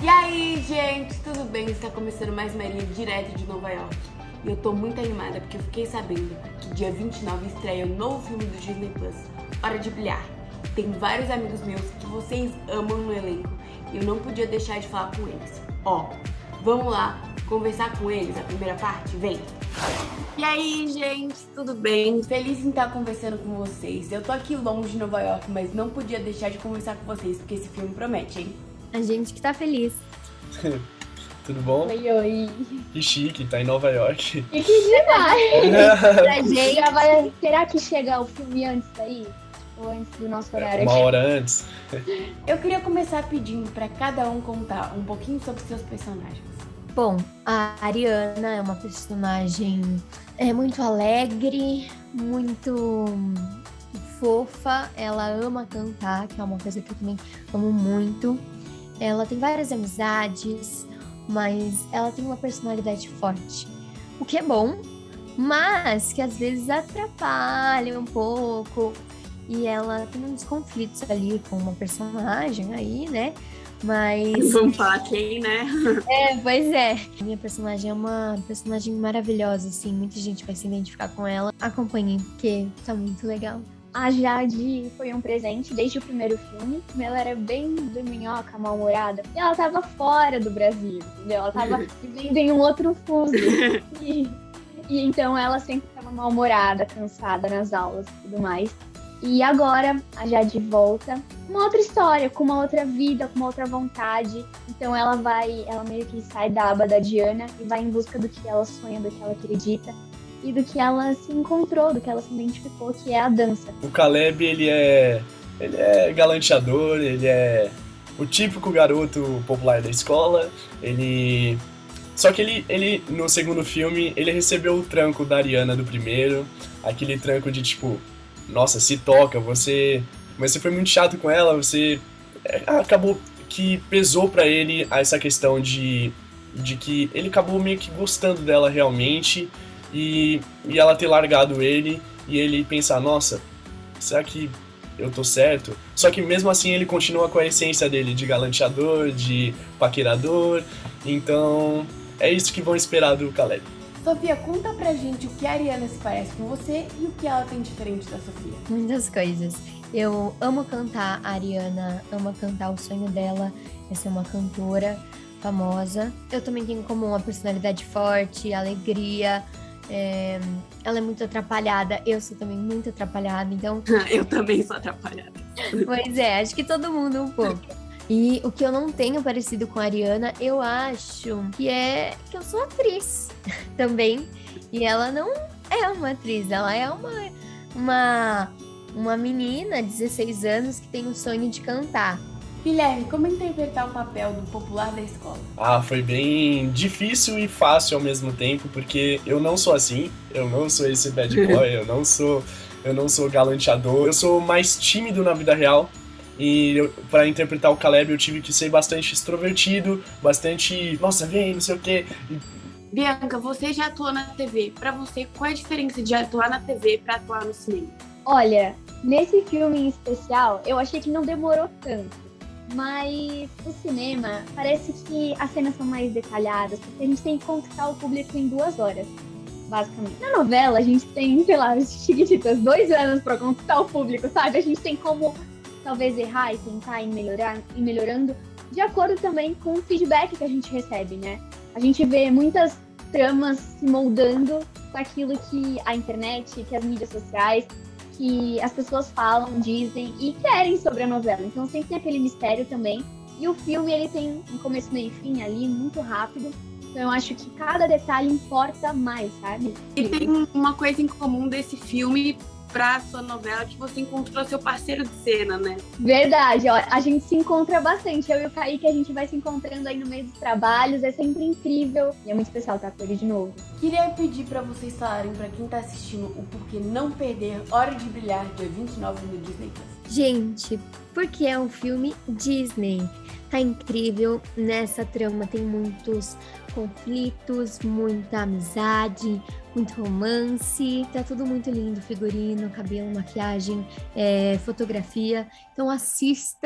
E aí, gente, tudo bem? Está começando mais uma linha direto de Nova York. E eu tô muito animada porque eu fiquei sabendo que dia 29 estreia o novo filme do Disney Plus, Hora de Brilhar. Tem vários amigos meus que vocês amam no elenco e eu não podia deixar de falar com eles. Ó, vamos lá conversar com eles, a primeira parte? Vem! E aí, gente, tudo bem? Feliz em estar conversando com vocês. Eu tô aqui longe de Nova York, mas não podia deixar de conversar com vocês porque esse filme promete, hein? A gente que tá feliz. Tudo bom? Oi. Que chique, tá em Nova York. E que demais! Pra gente, já vai... Será que chega o filme antes daí? Ou antes do nosso horário? Uma hora antes. Eu queria começar pedindo pra cada um contar um pouquinho sobre seus personagens. Bom, a Ariana é uma personagem muito alegre, muito fofa. Ela ama cantar, que é uma coisa que eu também amo muito. Ela tem várias amizades, mas ela tem uma personalidade forte. O que é bom, mas que às vezes atrapalha um pouco. E ela tem uns conflitos ali com uma personagem aí, né? Mas... Vamos falar quem, né? Pois é. Minha personagem é uma personagem maravilhosa, assim. Muita gente vai se identificar com ela. Acompanhem, porque tá muito legal. A Jade foi um presente desde o primeiro filme. Ela era bem dorminhoca, mal-humorada. E ela tava fora do Brasil, entendeu? Ela tava vivendo em um outro fuso. E então ela sempre tava mal-humorada, cansada nas aulas e tudo mais. E agora a Jade volta com uma outra história, com uma outra vida, com uma outra vontade. Então ela meio que sai da aba da Diana e vai em busca do que ela sonha, do que ela acredita. E do que ela se encontrou, do que ela se identificou, que é a dança. O Caleb, ele é galanteador, ele é o típico garoto popular da escola. Só que ele, no segundo filme, ele recebeu o tranco da Ariana do primeiro. Aquele tranco de tipo, nossa, se toca, mas você foi muito chato com ela, acabou que pesou pra ele essa questão de que ele acabou meio que gostando dela realmente. E ela ter largado ele e ele pensar, nossa, será que eu tô certo? Só que mesmo assim ele continua com a essência dele de galanteador, de paquerador. Então é isso que vão esperar do Caleb. Sofia, conta pra gente o que a Ariana se parece com você e o que ela tem diferente da Sofia. Muitas coisas. Eu amo cantar, a Ariana ama cantar, o sonho dela é ser uma cantora famosa. Eu também tenho como uma personalidade forte, alegria. Ela é muito atrapalhada, eu sou também muito atrapalhada, então... Eu também sou atrapalhada. Pois é, acho que todo mundo um pouco. E o que eu não tenho parecido com a Ariana, eu acho que eu sou atriz também. E ela não é uma atriz, ela é uma menina de 16 anos que tem o sonho de cantar. Guilherme, como interpretar o papel do popular da escola? Foi bem difícil e fácil ao mesmo tempo, porque eu não sou assim, eu não sou esse bad boy, eu não sou galanteador, eu sou mais tímido na vida real. E para interpretar o Caleb eu tive que ser bastante extrovertido, bastante, nossa, vem, não sei o quê. Bianca, você já atuou na TV. Pra você, qual é a diferença de atuar na TV pra atuar no cinema? Olha, nesse filme em especial, eu achei que não demorou tanto. Mas no cinema, parece que as cenas são mais detalhadas, porque a gente tem que conquistar o público em 2 horas, basicamente. Na novela, a gente tem, sei lá, chiquititas, 2 anos pra conquistar o público, sabe? A gente tem como, talvez, errar e tentar ir melhorando, de acordo também com o feedback que a gente recebe, né? A gente vê muitas tramas se moldando com aquilo que a internet, que as mídias sociais, que as pessoas falam, dizem e querem sobre a novela. Então sempre tem aquele mistério também. E o filme, ele tem um começo, meio e fim ali, muito rápido. Então eu acho que cada detalhe importa mais, sabe? E tem uma coisa em comum desse filme pra sua novela, que você encontrou seu parceiro de cena, né? Verdade, ó, a gente se encontra bastante. Eu e o Kaique, a gente vai se encontrando aí no meio dos trabalhos. É sempre incrível. E é muito especial estar com ele de novo. Queria pedir pra vocês falarem pra quem tá assistindo o porquê não perder Hora de Brilhar, dia 29 no Disney Plus. Gente, porque é um filme Disney. Tá incrível, nessa trama tem muitos conflitos, muita amizade, muito romance, tá tudo muito lindo, figurino, cabelo, maquiagem, fotografia. Então assistam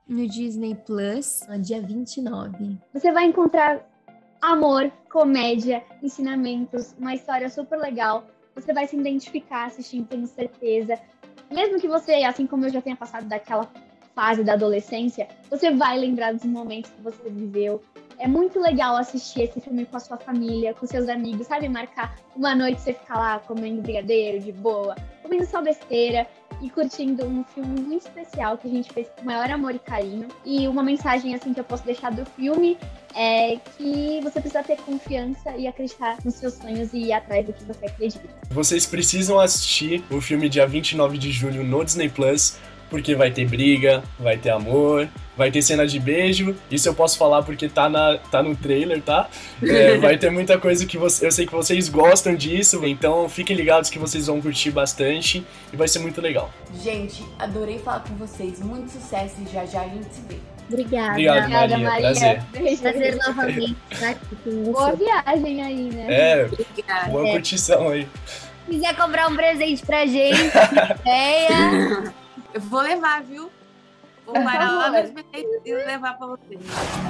no Disney Plus, no dia 29. Você vai encontrar amor, comédia, ensinamentos, uma história super legal. Você vai se identificar assistindo, tenho certeza. Mesmo que você, assim como eu já tenha passado daquela fase da adolescência, você vai lembrar dos momentos que você viveu. É muito legal assistir esse filme com a sua família, com seus amigos, sabe? Marcar uma noite você ficar lá comendo brigadeiro de boa, comendo só besteira e curtindo um filme muito especial que a gente fez com o maior amor e carinho. E uma mensagem assim que eu posso deixar do filme é que você precisa ter confiança e acreditar nos seus sonhos e ir atrás do que você acredita. Vocês precisam assistir o filme dia 29 de julho no Disney Plus, porque vai ter briga, vai ter amor, vai ter cena de beijo. Isso eu posso falar porque tá no trailer, tá? Vai ter muita coisa que eu sei que vocês gostam disso, então fiquem ligados que vocês vão curtir bastante e vai ser muito legal. Gente, adorei falar com vocês. Muito sucesso e já já a gente se vê. Obrigada. Obrigado, Maria. Prazer. Prazer novamente estar aqui com você. Boa viagem aí, né? Obrigada. Boa curtição aí. Se quiser comprar um presente pra gente, ideia. Eu vou levar, viu? Vou parar lá no SBT e levar pra vocês.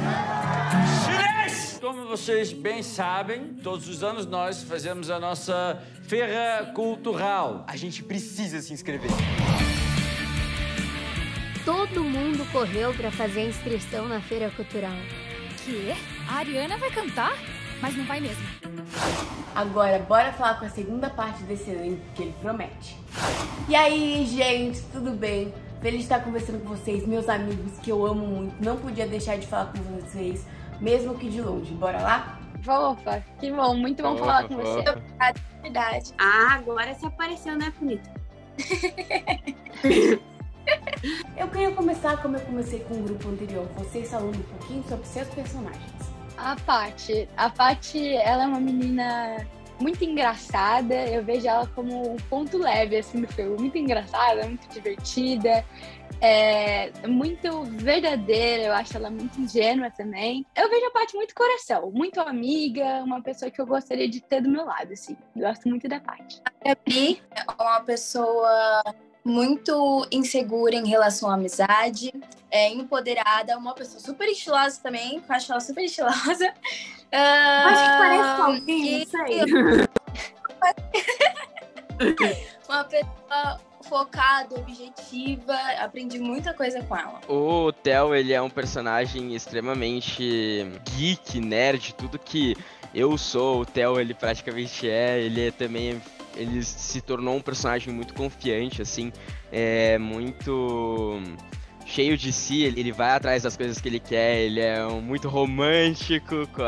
Como vocês bem sabem, todos os anos nós fazemos a nossa feira cultural. A gente precisa se inscrever. Todo mundo correu pra fazer a inscrição na feira cultural. Quê? A Ariana vai cantar? Mas não vai mesmo. Agora, bora falar com a segunda parte desse elenco que ele promete. E aí, gente, tudo bem? Feliz de estar conversando com vocês, meus amigos, que eu amo muito. Não podia deixar de falar com vocês, mesmo que de longe. Bora lá? Opa, que bom, muito bom falar com você. Verdade. Ah, agora você apareceu, né, bonita? Eu queria começar como eu comecei com o grupo anterior, vocês falando um pouquinho sobre seus personagens. A Paty, ela é uma menina muito engraçada, eu vejo ela como um ponto leve, assim, do filme. Muito engraçada, muito divertida, muito verdadeira, eu acho ela muito ingênua também. Eu vejo a Paty muito coração, muito amiga, uma pessoa que eu gostaria de ter do meu lado, assim. Gosto muito da Paty. A Gabi é uma pessoa muito insegura em relação à amizade, empoderada, uma pessoa super estilosa também, eu acho ela super estilosa. Acho que parece com alguém, isso aí. Uma pessoa focada, objetiva, aprendi muita coisa com ela. O Theo, ele é um personagem extremamente geek, nerd, tudo que eu sou, o Theo, ele praticamente ele se tornou um personagem muito confiante, assim, muito cheio de si, ele vai atrás das coisas que ele quer, ele é muito romântico com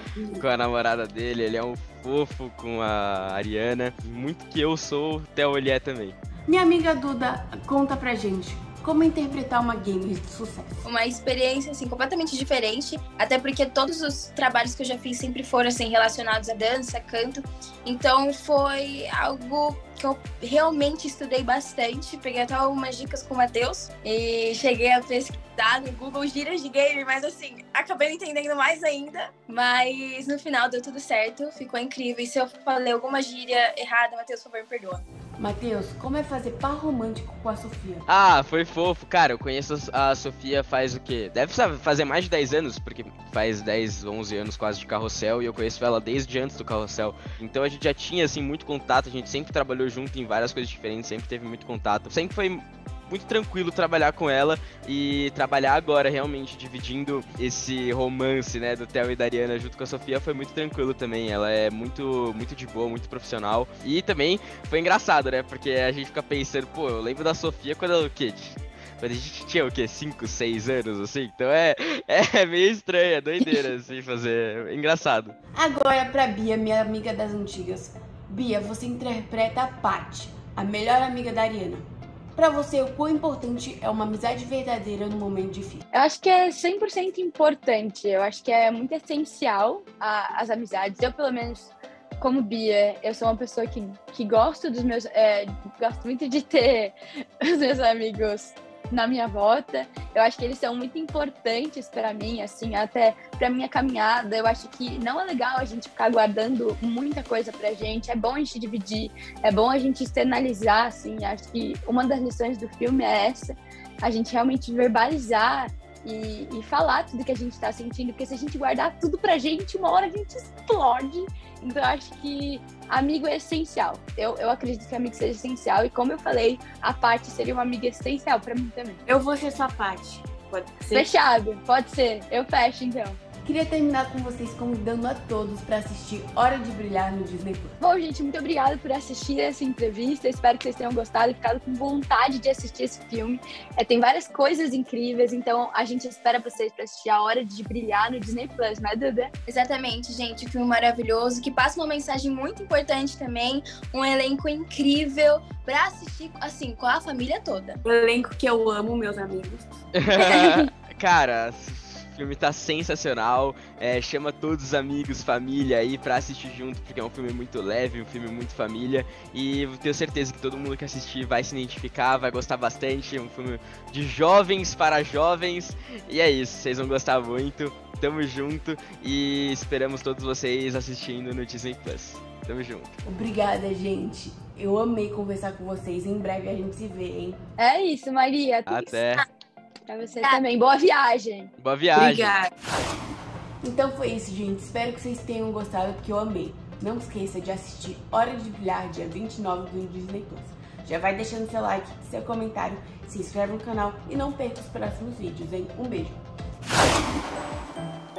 a namorada dele, ele é um fofo com a Ariana, muito que eu sou, o Theo, ele é também. Minha amiga Duda, conta pra gente, como interpretar uma gamer de sucesso? Uma experiência, assim, completamente diferente, até porque todos os trabalhos que eu já fiz sempre foram, assim, relacionados a dança, canto, então foi algo que eu realmente estudei bastante, peguei até algumas dicas com o Matheus e cheguei a pesquisar no Google gírias de gamer, mas assim, acabei não entendendo mais ainda, mas no final deu tudo certo, ficou incrível, e se eu falei alguma gíria errada, Matheus, por favor, me perdoa. Matheus, como é fazer par romântico com a Sofia? Ah, foi fofo. Cara, eu conheço a Sofia faz o quê? Deve fazer mais de 10 anos, porque faz 10, 11 anos quase de Carrossel, e eu conheço ela desde antes do Carrossel. Então a gente já tinha, assim, muito contato, a gente sempre trabalhou junto em várias coisas diferentes, sempre teve muito contato. Sempre foi muito tranquilo trabalhar com ela e trabalhar agora realmente dividindo esse romance, né, do Theo e da Ariana junto com a Sofia foi muito tranquilo também. Ela é muito, muito de boa, muito profissional, e também foi engraçado, né, porque a gente fica pensando, pô, eu lembro da Sofia quando ela, quando a gente tinha o quê? 5, 6 anos, assim, então é meio estranho, é doideira, assim, fazer, é engraçado. Agora pra Bia, minha amiga das antigas. Bia, você interpreta a Paty, a melhor amiga da Ariana. Pra você, o quão importante é uma amizade verdadeira no momento difícil? Eu acho que é 100% importante. Eu acho que é muito essencial as amizades. Eu, pelo menos, como Bia, eu sou uma pessoa que gosto dos meus... gosto muito de ter os meus amigos na minha volta. Eu acho que eles são muito importantes para mim, assim, até para minha caminhada. Eu acho que não é legal a gente ficar guardando muita coisa pra gente. É bom a gente dividir, é bom a gente externalizar, assim. Acho que uma das lições do filme é essa, a gente realmente verbalizar e falar tudo que a gente tá sentindo, porque se a gente guardar tudo pra gente, uma hora a gente explode. Então eu acho que amigo é essencial. Eu acredito que amigo seja essencial, e como eu falei, a Paty seria uma amiga essencial pra mim também. Eu vou ser sua Paty. Pode ser? Fechado, pode ser. Eu fecho então. Queria terminar com vocês convidando a todos para assistir Hora de Brilhar no Disney Plus. Bom, gente, muito obrigada por assistir essa entrevista. Espero que vocês tenham gostado e ficado com vontade de assistir esse filme. Tem várias coisas incríveis, então a gente espera vocês para assistir A Hora de Brilhar no Disney Plus, né, Duda? Exatamente, gente. Um filme maravilhoso, que passa uma mensagem muito importante também. Um elenco incrível para assistir, assim, com a família toda. Um elenco que eu amo, meus amigos. Cara, o filme tá sensacional, chama todos os amigos, família aí pra assistir junto, porque é um filme muito leve, um filme muito família, e eu tenho certeza que todo mundo que assistir vai se identificar, vai gostar bastante, é um filme de jovens para jovens, e é isso, vocês vão gostar muito, tamo junto, e esperamos todos vocês assistindo no Disney Plus. Tamo junto. Obrigada, gente. Eu amei conversar com vocês, em breve a gente se vê, hein? É isso, Maria. Até. Pra você também. Boa viagem. Boa viagem. Obrigada. Então foi isso, gente. Espero que vocês tenham gostado, porque eu amei. Não esqueça de assistir Hora de Brilhar, dia 29 do Disney Plus. Já vai deixando seu like, seu comentário, se inscreve no canal e não perca os próximos vídeos, hein? Um beijo.